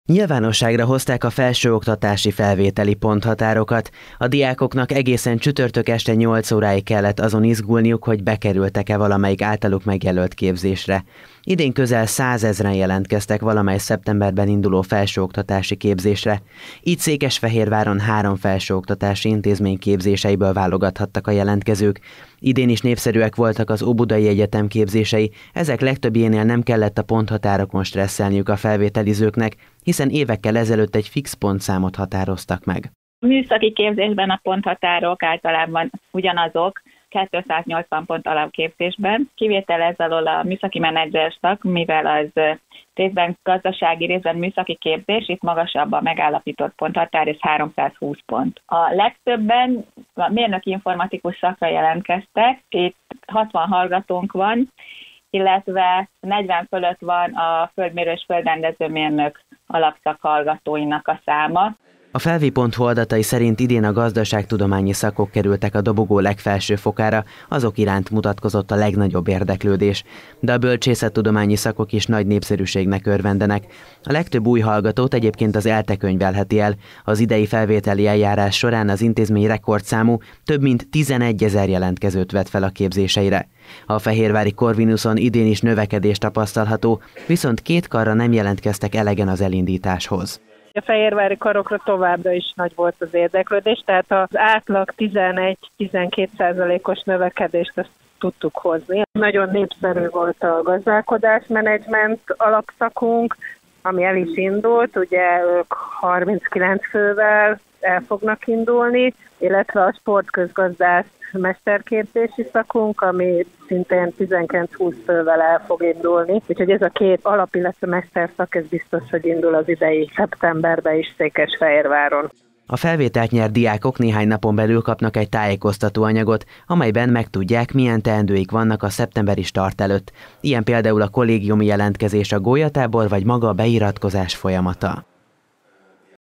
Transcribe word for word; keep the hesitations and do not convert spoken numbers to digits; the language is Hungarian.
Nyilvánosságra hozták a felsőoktatási felvételi ponthatárokat. A diákoknak egészen csütörtök este nyolc óráig kellett azon izgulniuk, hogy bekerültek-e valamelyik általuk megjelölt képzésre. Idén közel százezren jelentkeztek valamely szeptemberben induló felsőoktatási képzésre. Így Székesfehérváron három felsőoktatási intézmény képzéseiből válogathattak a jelentkezők. Idén is népszerűek voltak az Óbudai Egyetem képzései, ezek legtöbbjénél nem kellett a ponthatárokon stresszelniük a felvételizőknek, hiszen évekkel ezelőtt egy fix pontszámot határoztak meg. A műszaki képzésben a ponthatárok általában ugyanazok, kétszáznyolcvan pont alapképzésben. Kivétel ez alól a műszaki menedzser szak, mivel az részben gazdasági, részben műszaki képzés, itt magasabb a megállapított ponthatár, ez háromszázhúsz pont. A legtöbben a mérnöki informatikus szakra jelentkeztek, itt hatvan hallgatónk van, illetve negyven fölött van a földmérő és földrendező mérnök alapszak hallgatóinak a száma. A felvi pont hu adatai szerint idén a gazdaságtudományi szakok kerültek a dobogó legfelső fokára, azok iránt mutatkozott a legnagyobb érdeklődés, de a bölcsészettudományi szakok is nagy népszerűségnek örvendenek. A legtöbb új hallgatót egyébként az ELTE könyvelheti el. Az idei felvételi eljárás során az intézmény rekordszámú több mint tizenegyezer jelentkezőt vett fel a képzéseire. A fehérvári Corvinuson idén is növekedés tapasztalható, viszont két karra nem jelentkeztek elegen az elindításhoz. A fehérvári karokra továbbra is nagy volt az érdeklődés, tehát az átlag tizenegy-tizenkét százalékos növekedést ezt tudtuk hozni. Nagyon népszerű volt a gazdálkodásmenedzsment alapszakunk, ami el is indult, ugye ők harminckilenc fővel el fognak indulni, illetve a sportközgazdász mesterképzési szakunk, ami szintén tizenkilenc-húsz fővel el fog indulni. Úgyhogy ez a két alap, illetve mesterszak, ez biztos, hogy indul az idei szeptemberben is Székesfehérváron. A felvételt nyert diákok néhány napon belül kapnak egy tájékoztató anyagot, amelyben megtudják, milyen teendőik vannak a szeptemberi start előtt. Ilyen például a kollégiumi jelentkezés, a gólyatábor vagy maga a beiratkozás folyamata.